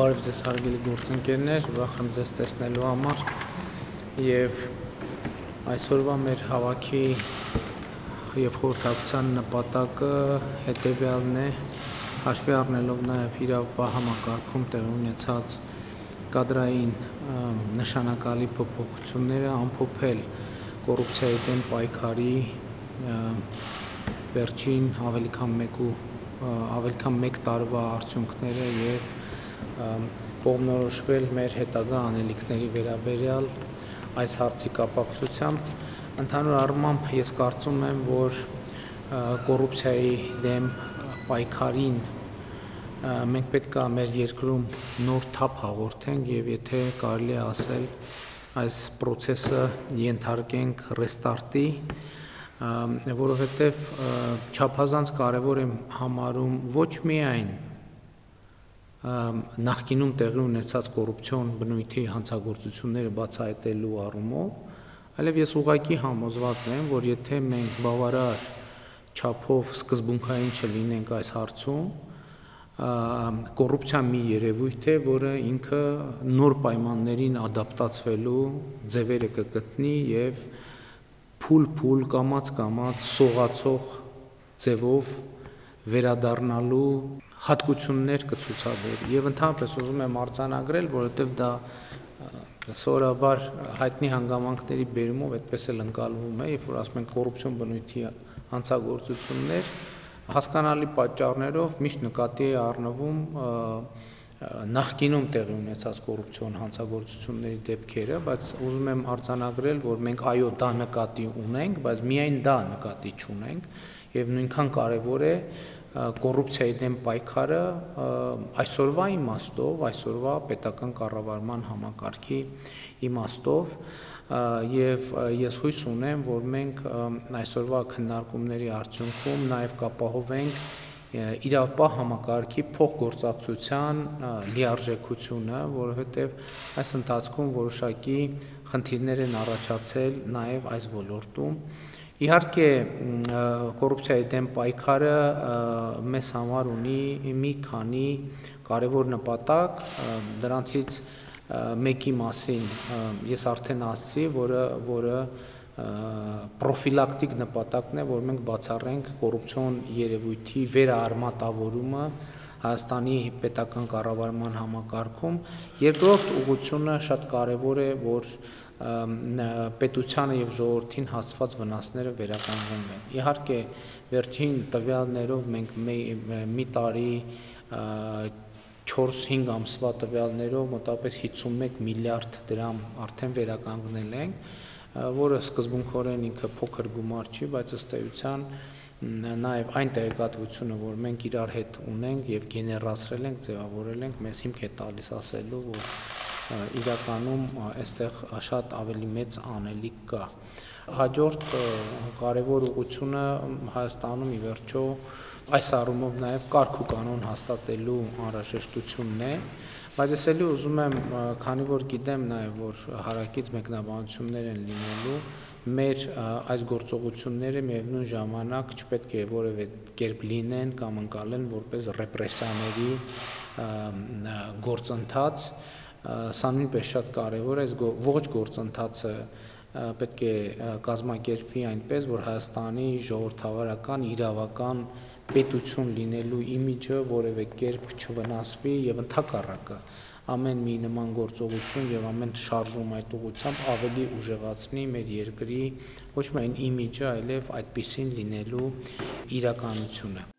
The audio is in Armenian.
Բարև ձեզ հարգելի գործընկերներ, ուրախ եմ ձեզ տեսնելու համար եւ այսօրվա մեր հավաքի եւ խորհրդակցության նպատակը հետեւյալն է, հաշվի առնելով նաեւ իրավապահ համակարգում տեղի ունեցած կադրային նշանակալի փոփոխությունները, ամփոփել կոռուպցիայի դեմ պայքարի վերջին ավելի քան մեկ տարվա արդյունքները եւ կողմնորոշվել մեր հետագա անելիքների վերաբերյալ այս հարցի կապակցությամբ ընդհանուր առմամբ ես կարծում եմ, որ կոռուպցիայի դեմ պայքարին մենք պետք է մեր երկրում նոր թափ հաղորդենք եւ եթե կարելի է ասել այս process-ը ենթարկենք restart-ի, որովհետեւ չափազանց կարեւոր եմ համարում ոչ միայն նախկինում տեղի ունեցած կոռուպցիոն բնույթի հանցագործությունները բացահայտելու առումով, այլև ես ուղղակի համոզված եմ, որ եթե մենք բավարար չափով սկզբունքային չլինենք այս հարցում, կոռուպցիա մի երևույթ է, որը ինքը նոր պայմաններին ադապտացվելու ձևերը կգտնի եւ փուլ կամաց սողացող ձևով վերադառնալու հատկություններ կցուցաբերի եւ ընդհանրապես ուզում եմ արձանագրել, որովհետեւ դա սովորաբար հայտնի հանգամանքների բերումով այդպես էլ ընկալվում է, երբ որ ասում են կոռուպցիոն բնույթի հանցագործություններ, հասկանալի պատճառներով միշտ նկատի է առնվում նախկինում տեղի ունեցած կոռուպցիոն հանցագործությունների դեպքերը, բայց ուզում եմ արձանագրել, որ մենք այո դա նկատի ունենք, բայց միայն դա նկատի չունենք եւ նույնքան կարեւոր է կոռուպցիայի դեմ պայքարը այսօրվա իմաստով, այսօրվա պետական կառավարման համակարգի իմաստով եւ ես հույս ունեմ, որ մենք այսօրվա քննարկումների արդյունքում նաեւ կապահովենք իրավապահ համակարգի փոխգործակցության լիարժեքությունը, որովհետեւ այս ընթացքում որոշակի խնդիրներ են առաջացել նաեւ այս ոլորտում։ Իհարկե կոռուպցիայի դեմ պայքարը մեզ համար ունի մի քանի կարևոր նպատակ, դրանցից մեկի մասին ես արդեն ասացի, որը պրոֆիլակտիկ նպատակն է, որ մենք բացառենք կոռուպցիոն երևույթի վերաարմատավորումը Հայաստանի պետական կառավարման համակարգում։ Երկրորդ ուղղությունը շատ կարևոր է, որ պետությանը եւ ժողովրդին հասցված վնասները վերականգնվեն։ Իհարկե, վերջին տվյալներով մենք մի տարի 4-5 ամսվա տվյալներով մոտավորապես 51 միլիարդ դրամ արդեն վերականգնել ենք, որը սկզբունքորեն ինքը փոքր գումար չի, բայց ըստ էության նաև այն տեղեկատվությունը, որ մենք իրար հետ ունենք եւ գեներացրել ենք, ձևավորել ենք, մեզ հիմք է տալիս ասելու, որ իրականում այստեղ շատ ավելի մեծ անելիք կա։ Հաջորդ կարևոր ուղղությունը Հայաստանում ի վերջո այս առումով նաև կարգ ու կանոն հաստատելու անհրաժեշտությունն է, բայց ես էլի ուզում եմ, քանի որ գիտեմ նաև, որ հարակից մեկնաբանություններ են լինելու, մեր այս գործողությունները միևնույն ժամանակ չպետք է որևէ կերպ լինեն կամ ընկալեն որպես ռեպրեսիաների գործընթաց, սա նույնպես շատ կարևոր է, այս ողջ գործընթացը պետք է կազմակերպվի այնպես, որ Հայաստանի ժողովրդավարական իրավական պետություն լինելու իմիջը որևէ կերպ չվնասվի եւ ընդհակառակը ամեն մի նման գործողություն եւ ամեն շարժում այդ ուղղությամբ ավելի ուժեղացնի մեր երկրի ոչ միայն իմիջը, այլև այդպիսին լինելու իրականությունը։